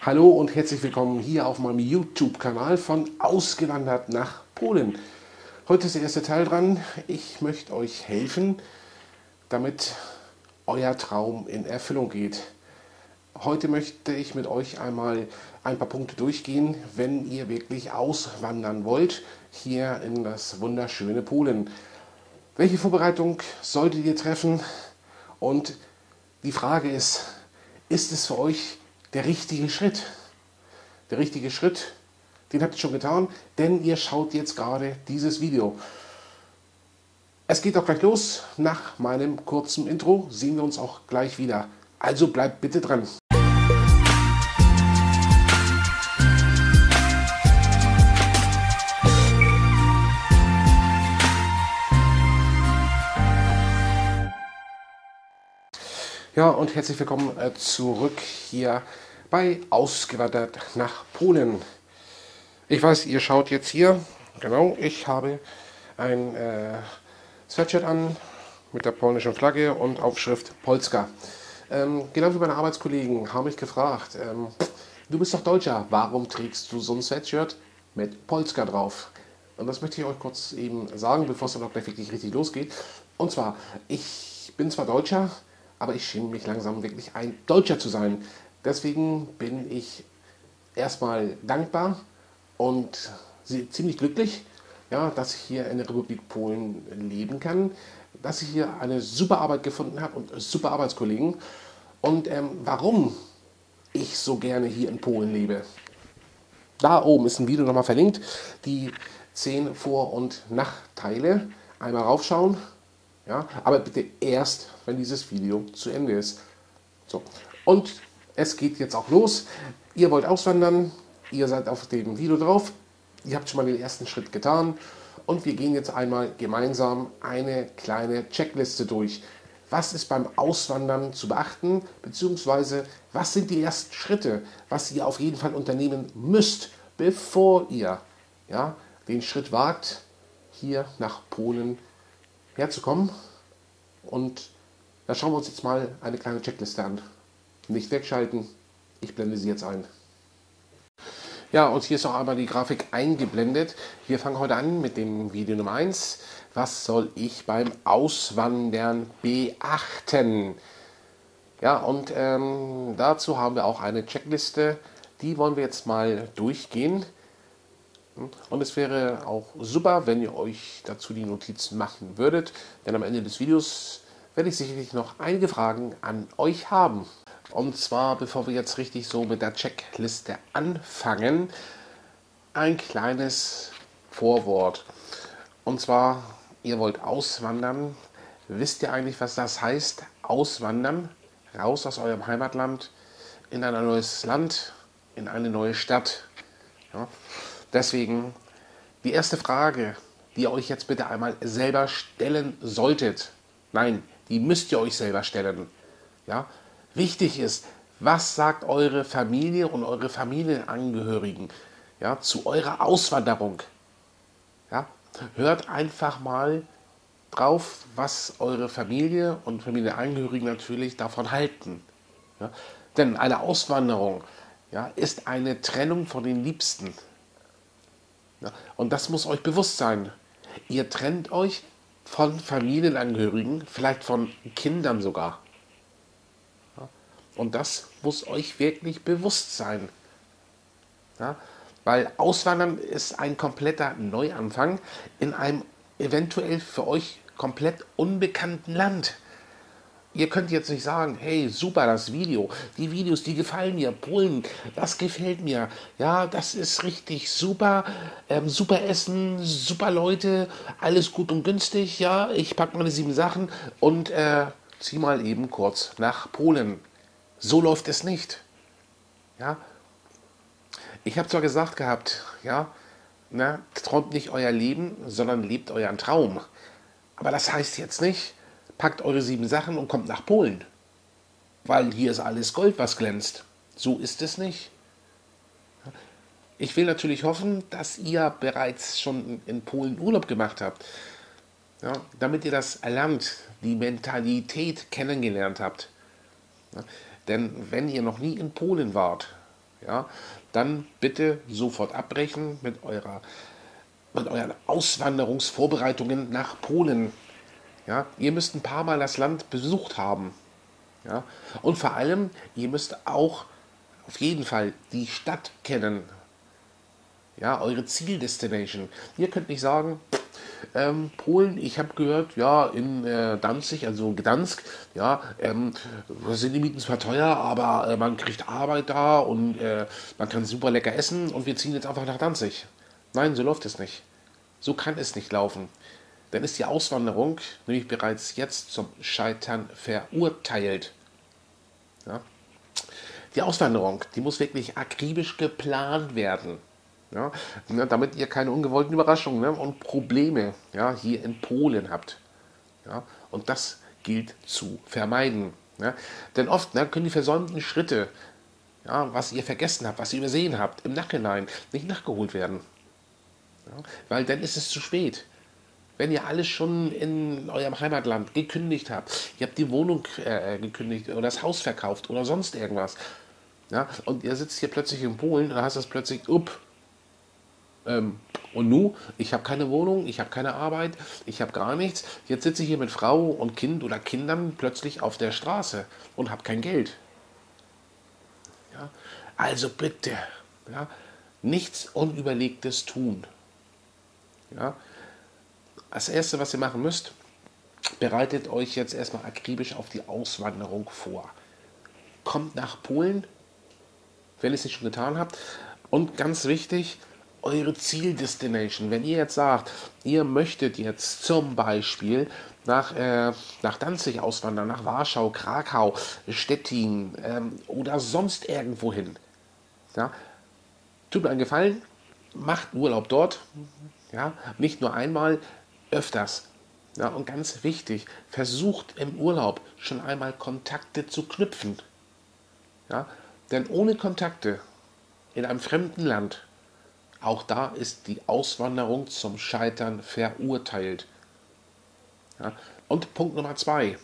Hallo und herzlich willkommen hier auf meinem YouTube-Kanal von Ausgewandert nach Polen. Heute ist der erste Teil dran. Ich möchte euch helfen, damit euer Traum in Erfüllung geht. Heute möchte ich mit euch einmal ein paar Punkte durchgehen, wenn ihr wirklich auswandern wollt, hier in das wunderschöne Polen. Welche Vorbereitung solltet ihr treffen? Und die Frage ist es für euch der richtige Schritt? Der richtige Schritt, den habt ihr schon getan, denn ihr schaut jetzt gerade dieses Video. Es geht auch gleich los. Nach meinem kurzen Intro sehen wir uns auch gleich wieder. Also bleibt bitte dran. Ja, und herzlich willkommen zurück hier bei Ausgewandert nach Polen. Ich weiß, ihr schaut jetzt hier, genau, ich habe ein Sweatshirt an mit der polnischen Flagge und Aufschrift Polska. Genau wie meine Arbeitskollegen haben mich gefragt, du bist doch Deutscher, warum trägst du so ein Sweatshirt mit Polska drauf? Und das möchte ich euch kurz eben sagen, bevor es dann auch gleich wirklich richtig losgeht. Und zwar, ich bin zwar Deutscher, aber ich schäme mich langsam wirklich ein Deutscher zu sein. Deswegen bin ich erstmal dankbar und ziemlich glücklich, ja, dass ich hier in der Republik Polen leben kann, dass ich hier eine super Arbeit gefunden habe und super Arbeitskollegen. Und warum ich so gerne hier in Polen lebe. Da oben ist ein Video nochmal verlinkt, die 10 Vor- und Nachteile. Einmal raufschauen. Ja, aber bitte erst, wenn dieses Video zu Ende ist. So. Und es geht jetzt auch los. Ihr wollt auswandern, ihr seid auf dem Video drauf, ihr habt schon mal den ersten Schritt getan und wir gehen jetzt einmal gemeinsam eine kleine Checkliste durch. Was ist beim Auswandern zu beachten, beziehungsweise was sind die ersten Schritte, was ihr auf jeden Fall unternehmen müsst, bevor ihr den Schritt wagt, hier nach Polen herzukommen. Und da schauen wir uns jetzt mal eine kleine Checkliste an. Nicht wegschalten, ich blende sie jetzt ein. Ja, und hier ist auch einmal die Grafik eingeblendet. Wir fangen heute an mit dem Video Nummer 1. Was soll ich beim Auswandern beachten? Ja, und dazu haben wir auch eine Checkliste. Die wollen wir jetzt mal durchgehen. Und es wäre auch super, wenn ihr euch dazu die Notizen machen würdet, denn am Ende des Videos werde ich sicherlich noch einige Fragen an euch haben. Und zwar, bevor wir jetzt richtig so mit der Checkliste anfangen, ein kleines Vorwort. Und zwar, ihr wollt auswandern. Wisst ihr eigentlich, was das heißt? Auswandern, raus aus eurem Heimatland, in ein neues Land, in eine neue Stadt. Ja? Deswegen die erste Frage, die ihr euch jetzt bitte einmal selber stellen solltet. Nein, die müsst ihr euch selber stellen. Ja? Wichtig ist, was sagt eure Familie und eure Familienangehörigen zu eurer Auswanderung? Ja? Hört einfach mal drauf, was eure Familie und Familienangehörigen natürlich davon halten. Ja? Denn eine Auswanderung ist eine Trennung von den Liebsten. Ja, und das muss euch bewusst sein. Ihr trennt euch von Familienangehörigen, vielleicht von Kindern sogar. Ja, und das muss euch wirklich bewusst sein. Ja, weil Auswandern ist ein kompletter Neuanfang in einem eventuell für euch komplett unbekannten Land. Ihr könnt jetzt nicht sagen, hey, super, das Video, die Videos, die gefallen mir, Polen, das gefällt mir, ja, das ist richtig super, super Essen, super Leute, alles gut und günstig, ja, ich packe meine 7 Sachen und zieh mal eben kurz nach Polen. So läuft es nicht, ja. Ich habe zwar gesagt gehabt, träumt nicht euer Leben, sondern lebt euren Traum, aber das heißt jetzt nicht, packt eure 7 Sachen und kommt nach Polen. Weil hier ist alles Gold, was glänzt. So ist es nicht. Ich will natürlich hoffen, dass ihr bereits schon in Polen Urlaub gemacht habt. Ja, damit ihr das Land, die Mentalität kennengelernt habt. Ja, denn wenn ihr noch nie in Polen wart, ja, dann bitte sofort abbrechen mit euren Auswanderungsvorbereitungen nach Polen. Ja, ihr müsst ein paar Mal das Land besucht haben. Ja, und vor allem, ihr müsst auch auf jeden Fall die Stadt kennen. Ja, eure Zieldestination. Ihr könnt nicht sagen, Polen, ich habe gehört, ja, in Danzig, also Gdansk, ja, sind die Mieten zwar teuer, aber man kriegt Arbeit da und man kann super lecker essen und wir ziehen jetzt einfach nach Danzig. Nein, so läuft es nicht. So kann es nicht laufen. Dann ist die Auswanderung nämlich bereits jetzt zum Scheitern verurteilt. Ja? Die Auswanderung, die muss wirklich akribisch geplant werden. Ja, ne, damit ihr keine ungewollten Überraschungen, ne, und Probleme, ja, hier in Polen habt. Ja, und das gilt zu vermeiden. Ja. Denn oft, ne, können die versäumten Schritte, ja, was ihr vergessen habt, was ihr übersehen habt, im Nachhinein nicht nachgeholt werden. Ja, weil dann ist es zu spät. Wenn ihr alles schon in eurem Heimatland gekündigt habt, ihr habt die Wohnung gekündigt oder das Haus verkauft oder sonst irgendwas, ja, und ihr sitzt hier plötzlich in Polen und hast es plötzlich, und nu, ich habe keine Wohnung, ich habe keine Arbeit, ich habe gar nichts. Jetzt sitze ich hier mit Frau und Kind oder Kindern plötzlich auf der Straße und habe kein Geld. Ja? Also bitte, ja, nichts Unüberlegtes tun. Ja? Das Erste, was ihr machen müsst, bereitet euch jetzt erstmal akribisch auf die Auswanderung vor. Kommt nach Polen, wenn ihr es nicht schon getan habt. Und ganz wichtig, eure Zieldestination. Wenn ihr jetzt sagt, ihr möchtet jetzt zum Beispiel nach Danzig auswandern, nach Warschau, Krakau, Stettin oder sonst irgendwo hin. Ja, tut mir einen Gefallen, macht Urlaub dort. Ja, nicht nur einmal, öfters. Ja, und ganz wichtig, versucht im Urlaub schon einmal Kontakte zu knüpfen. Ja, denn ohne Kontakte in einem fremden Land, auch da ist die Auswanderung zum Scheitern verurteilt. Ja? Und Punkt Nummer zwei.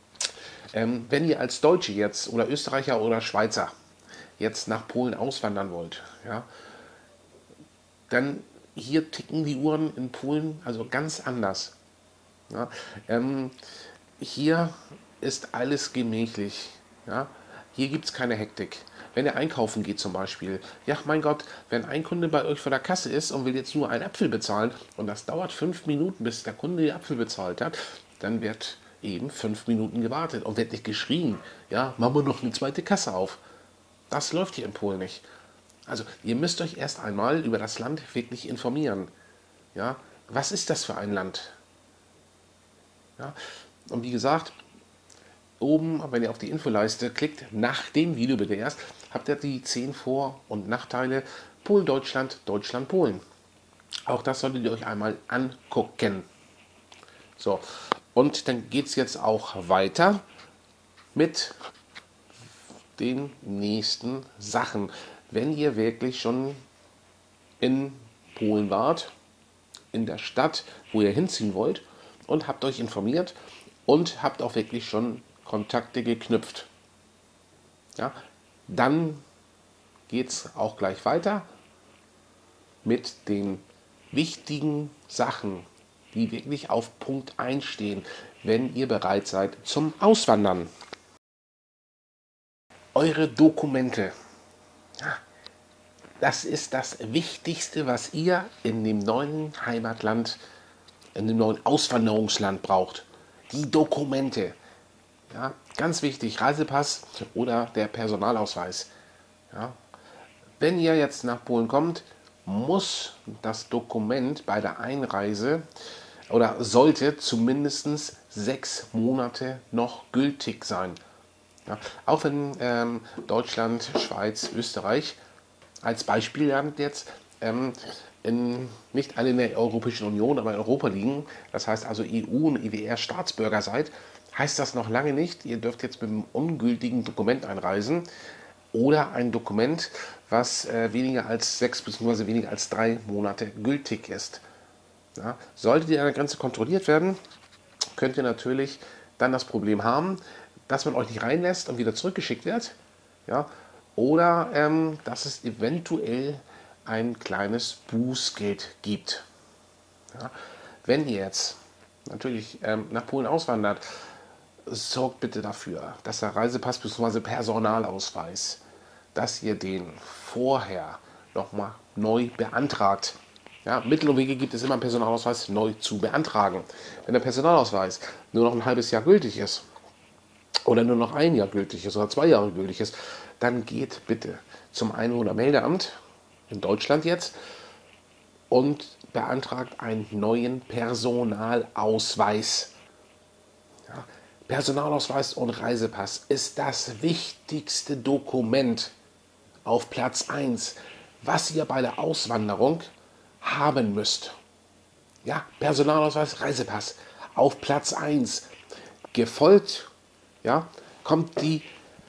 Wenn ihr als Deutsche jetzt oder Österreicher oder Schweizer jetzt nach Polen auswandern wollt, ja, dann hier ticken die Uhren in Polen also ganz anders. Ja? Hier ist alles gemächlich. Ja? Hier gibt es keine Hektik. Wenn ihr einkaufen geht zum Beispiel, ja mein Gott, wenn ein Kunde bei euch vor der Kasse ist und will jetzt nur einen Apfel bezahlen und das dauert 5 Minuten, bis der Kunde den Apfel bezahlt hat, dann wird eben 5 Minuten gewartet und wird nicht geschrien, ja, machen wir noch eine zweite Kasse auf. Das läuft hier in Polen nicht. Also ihr müsst euch erst einmal über das Land wirklich informieren. Ja, was ist das für ein Land? Ja, und wie gesagt, oben, wenn ihr auf die Infoleiste klickt, nach dem Video bitte erst, habt ihr die 10 Vor- und Nachteile Polen, Deutschland, Deutschland, Polen. Auch das solltet ihr euch einmal angucken. So, und dann geht es jetzt auch weiter mit den nächsten Sachen. Wenn ihr wirklich schon in Polen wart, in der Stadt, wo ihr hinziehen wollt und habt euch informiert und habt auch wirklich schon Kontakte geknüpft. Ja, dann geht es auch gleich weiter mit den wichtigen Sachen, die wirklich auf Punkt 1 stehen, wenn ihr bereit seid zum Auswandern. Eure Dokumente. Ja, das ist das Wichtigste, was ihr in dem neuen Heimatland, in dem neuen Auswanderungsland braucht. Die Dokumente. Ja, ganz wichtig, Reisepass oder der Personalausweis. Ja. Wenn ihr jetzt nach Polen kommt, muss das Dokument bei der Einreise oder sollte zumindest 6 Monate noch gültig sein. Ja, auch wenn Deutschland, Schweiz, Österreich als Beispiel jetzt nicht alle in der Europäischen Union, aber in Europa liegen, das heißt also EU- und EWR-Staatsbürger seid, heißt das noch lange nicht, ihr dürft jetzt mit einem ungültigen Dokument einreisen oder ein Dokument, was weniger als 6 bzw. weniger als 3 Monate gültig ist. Ja, solltet ihr an der Grenze kontrolliert werden, könnt ihr natürlich dann das Problem haben, dass man euch nicht reinlässt und wieder zurückgeschickt wird. Ja, oder dass es eventuell ein kleines Bußgeld gibt. Ja? Wenn ihr jetzt natürlich nach Polen auswandert, sorgt bitte dafür, dass der Reisepass bzw. Personalausweis, dass ihr den vorher nochmal neu beantragt. Ja, Mittel und Wege gibt es immer, einen Personalausweis neu zu beantragen. Wenn der Personalausweis nur noch ein halbes Jahr gültig ist oder nur noch ein Jahr gültig ist oder 2 Jahre gültig ist, dann geht bitte zum Einwohnermeldeamt in Deutschland jetzt und beantragt einen neuen Personalausweis. Ja, Personalausweis und Reisepass ist das wichtigste Dokument auf Platz 1, was ihr bei der Auswanderung haben müsst. Ja, Personalausweis, Reisepass auf Platz 1. Gefolgt, ja, kommt die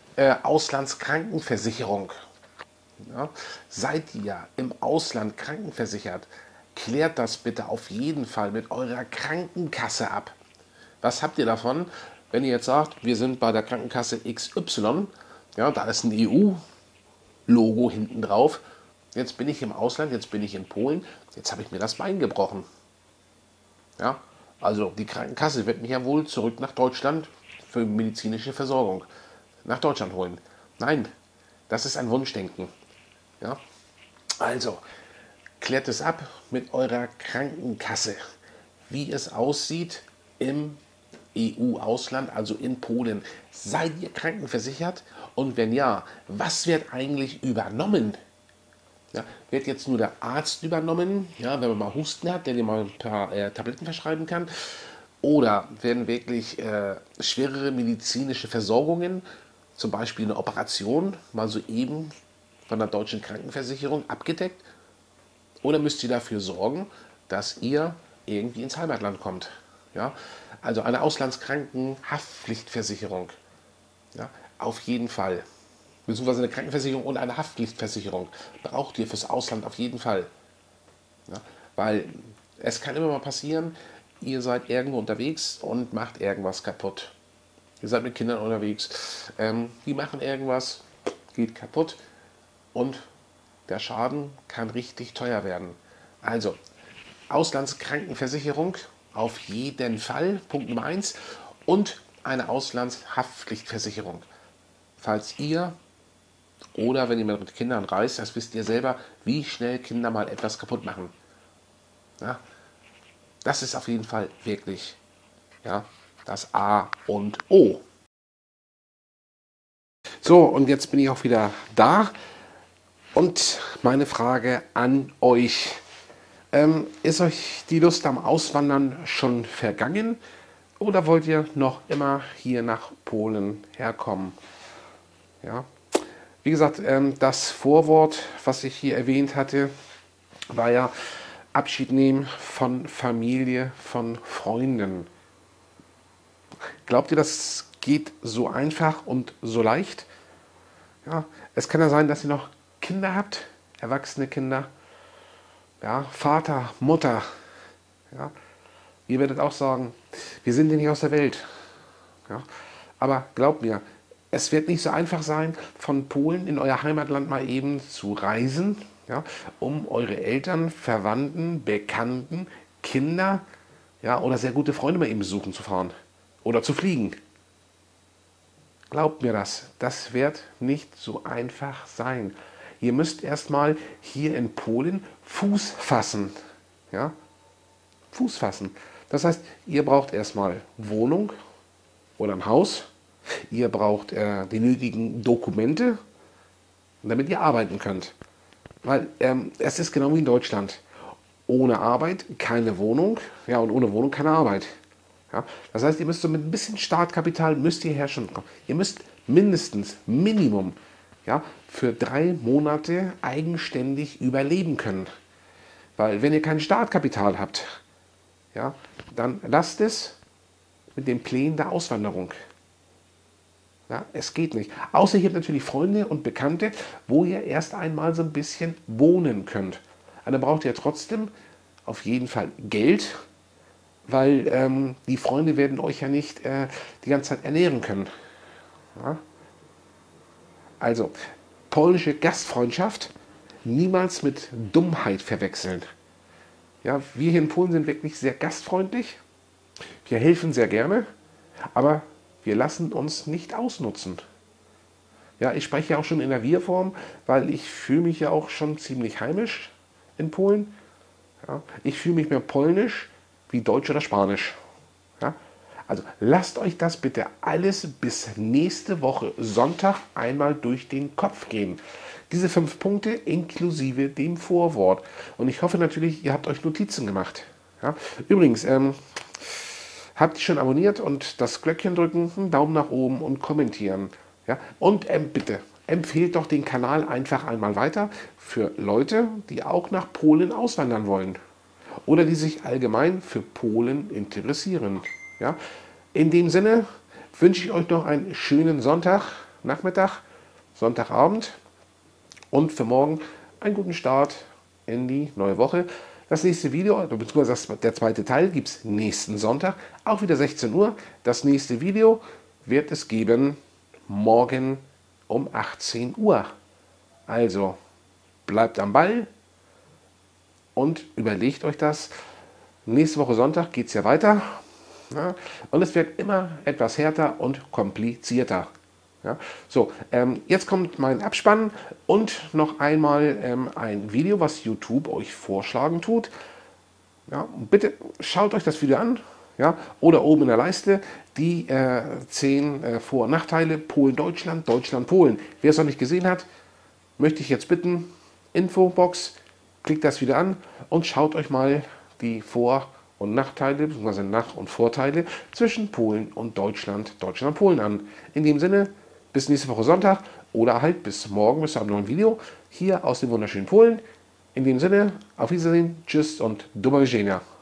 Auslandskrankenversicherung. Ja, seid ihr im Ausland krankenversichert, klärt das bitte auf jeden Fall mit eurer Krankenkasse ab. Was habt ihr davon, wenn ihr jetzt sagt, wir sind bei der Krankenkasse XY, ja, da ist ein EU-Logo hinten drauf, jetzt bin ich im Ausland, jetzt bin ich in Polen, jetzt habe ich mir das Bein gebrochen. Ja, also die Krankenkasse wird mich ja wohl zurück nach Deutschland für medizinische Versorgung nach Deutschland holen. Nein, das ist ein Wunschdenken. Ja, also klärt es ab mit eurer Krankenkasse, wie es aussieht im EU-Ausland, also in Polen. Seid ihr krankenversichert? Und wenn ja, was wird eigentlich übernommen? Ja, wird jetzt nur der Arzt übernommen, ja, wenn man mal Husten hat, der dir mal ein paar Tabletten verschreiben kann? Oder werden wirklich schwerere medizinische Versorgungen, zum Beispiel eine Operation, mal so eben von der deutschen Krankenversicherung abgedeckt? Oder müsst ihr dafür sorgen, dass ihr irgendwie ins Heimatland kommt? Ja? Also eine Auslandskrankenhaftpflichtversicherung. Ja? Auf jeden Fall. Beziehungsweise eine Krankenversicherung und eine Haftpflichtversicherung braucht ihr fürs Ausland auf jeden Fall. Ja? Weil es kann immer mal passieren, ihr seid irgendwo unterwegs und macht irgendwas kaputt. Ihr seid mit Kindern unterwegs, die machen irgendwas, geht kaputt und der Schaden kann richtig teuer werden. Also, Auslandskrankenversicherung auf jeden Fall, Punkt Nummer 1. Und eine Auslandshaftpflichtversicherung. Falls ihr oder wenn ihr mit Kindern reist, das wisst ihr selber, wie schnell Kinder mal etwas kaputt machen. Ja, das ist auf jeden Fall wirklich, ja, das A und O. So, und jetzt bin ich auch wieder da. Und meine Frage an euch. Ist euch die Lust am Auswandern schon vergangen oder wollt ihr noch immer hier nach Polen herkommen? Ja. Wie gesagt, das Vorwort, was ich hier erwähnt hatte, war ja Abschied nehmen von Familie, von Freunden. Glaubt ihr, das geht so einfach und so leicht? Ja, es kann ja sein, dass ihr noch Kinder habt, erwachsene Kinder, ja, Vater, Mutter. Ja, ihr werdet auch sagen, wir sind ja nicht aus der Welt. Ja, aber glaubt mir, es wird nicht so einfach sein, von Polen in euer Heimatland mal eben zu reisen, ja, um eure Eltern, Verwandten, Bekannten, Kinder, ja, oder sehr gute Freunde mal eben besuchen zu fahren oder zu fliegen. Glaubt mir das, das wird nicht so einfach sein. Ihr müsst erstmal hier in Polen Fuß fassen. Ja? Fuß fassen. Das heißt, ihr braucht erstmal Wohnung oder ein Haus. Ihr braucht die nötigen Dokumente, damit ihr arbeiten könnt. Weil es ist genau wie in Deutschland. Ohne Arbeit keine Wohnung, ja, und ohne Wohnung keine Arbeit. Ja? Das heißt, ihr müsst so mit ein bisschen Startkapital müsst ihr herrschen. Ihr müsst mindestens, Minimum, ja, für 3 Monate eigenständig überleben können. Weil wenn ihr kein Startkapital habt, ja, dann lasst es mit den Plänen der Auswanderung. Ja, es geht nicht. Außer ihr habt natürlich Freunde und Bekannte, wo ihr erst einmal so ein bisschen wohnen könnt. Aber dann braucht ihr trotzdem auf jeden Fall Geld, weil die Freunde werden euch ja nicht die ganze Zeit ernähren können. Ja? Also, polnische Gastfreundschaft niemals mit Dummheit verwechseln. Ja, wir hier in Polen sind wirklich sehr gastfreundlich. Wir helfen sehr gerne, aber wir lassen uns nicht ausnutzen. Ja, ich spreche ja auch schon in der Wir-Form, weil ich fühle mich ja auch schon ziemlich heimisch in Polen. Ja, ich fühle mich mehr polnisch wie deutsch oder spanisch. Ja, also lasst euch das bitte alles bis nächste Woche Sonntag einmal durch den Kopf gehen. Diese 5 Punkte inklusive dem Vorwort. Und ich hoffe natürlich, ihr habt euch Notizen gemacht. Ja, übrigens, habt ihr schon abonniert und das Glöckchen drücken, einen Daumen nach oben und kommentieren. Ja? Und bitte, empfehlt doch den Kanal einfach einmal weiter für Leute, die auch nach Polen auswandern wollen. Oder die sich allgemein für Polen interessieren. Ja? In dem Sinne wünsche ich euch noch einen schönen Sonntagnachmittag, Sonntagabend und für morgen einen guten Start in die neue Woche. Das nächste Video, beziehungsweise der zweite Teil, gibt es nächsten Sonntag, auch wieder 16 Uhr. Das nächste Video wird es geben morgen um 18 Uhr. Also bleibt am Ball und überlegt euch das. Nächste Woche Sonntag geht es ja weiter. Ja, und es wird immer etwas härter und komplizierter. Ja, so, jetzt kommt mein Abspann und noch einmal ein Video, was YouTube euch vorschlagen tut. Ja, bitte schaut euch das Video an. Ja, oder oben in der Leiste die 10 Vor- und Nachteile Polen-Deutschland, Deutschland-Polen. Wer es noch nicht gesehen hat, möchte ich jetzt bitten, Infobox, klickt das wieder an und schaut euch mal die Vor- und Nachteile, bzw. Nach- und Vorteile zwischen Polen und Deutschland, Deutschland-Polen an. In dem Sinne, bis nächste Woche Sonntag oder halt bis morgen, bis zu einem neuen Video hier aus dem wunderschönen Polen. In dem Sinne, auf Wiedersehen, tschüss und do widzenia.